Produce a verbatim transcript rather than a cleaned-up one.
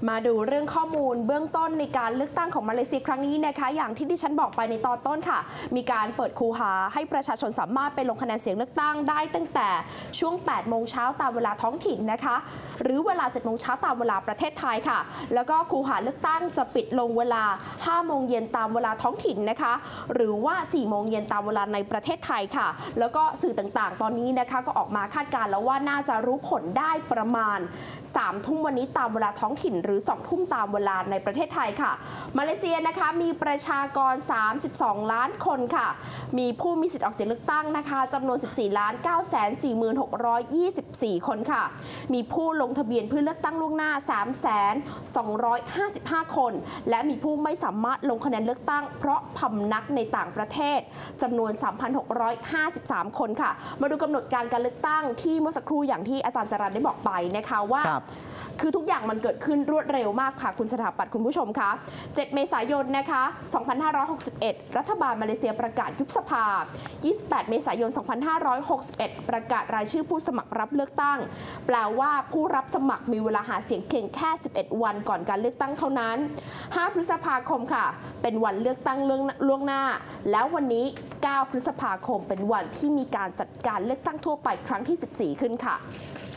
มาดูเรื่องข้อมูลเบื้องต้นในการเลือกตั้งของมาเลเซียครั้งนี้นะคะอย่างที่ดิฉันบอกไปในตอนต้นค่ะมีการเปิดคูหาให้ประชาชนสามารถไปลงคะแนนเสียงเลือกตั้งได้ตั้งแต่ช่วงแปดโมงเช้าตามเวลาท้องถิ่นนะคะหรือเวลาเจ็ดโมงเช้าตามเวลาประเทศไทยค่ะแล้วก็คูหาเลือกตั้งจะปิดลงเวลาห้าโมงเย็นตามเวลาท้องถิ่นนะคะหรือว่าสี่โมงเย็นตามเวลาในประเทศไทยค่ะแล้วก็สื่อต่างๆตอนนี้นะคะก็ออกมาคาดการณ์แล้วว่าน่าจะรู้ผลได้ประมาณสามทุ่มวันนี้ตามเวลาท้องถิ่นหรือสองทุ่มตามเวลาในประเทศไทยค่ะมาเลเซียนะคะมีประชากรสามสิบสองล้านคนค่ะมีผู้มีสิทธิ์ออกเสียงเลือกตั้งนะคะจำนวน สิบสี่ล้านเก้าแสนสี่หมื่นหกร้อยยี่สิบสี่ คนค่ะมีผู้ลงทะเบียนเพื่อเลือกตั้งล่วงหน้า สามแสนสองร้อยห้าสิบห้า คนและมีผู้ไม่สามารถลงคะแนนเลือกตั้งเพราะพำนักในต่างประเทศจำนวน สามพันหกร้อยห้าสิบสาม คนค่ะมาดูกำหนดการการเลือกตั้งที่เมื่อสักครู่อย่างที่อาจารย์จรัญได้บอกไปนะคะว่าคือทุกอย่างมันเกิดขึ้นรวดเร็วมากค่ะคุณสถาปัตย์คุณผู้ชมคะเจ็ดเมษายนนะคะสองพันห้าร้อยหกสิบเอ็ดรัฐบาลมาเลเซียประกาศยุบสภายี่สิบแปดเมษายนสองพันห้าร้อยหกสิบเอ็ดประกาศรายชื่อผู้สมัครรับเลือกตั้งแปลว่าผู้รับสมัครมีเวลาหาเสียงเพียงแค่สิบเอ็ดวันก่อนการเลือกตั้งเท่านั้นห้าพฤษภาคมค่ะเป็นวันเลือกตั้งล่วงหน้าแล้ววันนี้เก้าพฤษภาคมเป็นวันที่มีการจัดการเลือกตั้งทั่วไปครั้งที่สิบสี่ขึ้นค่ะ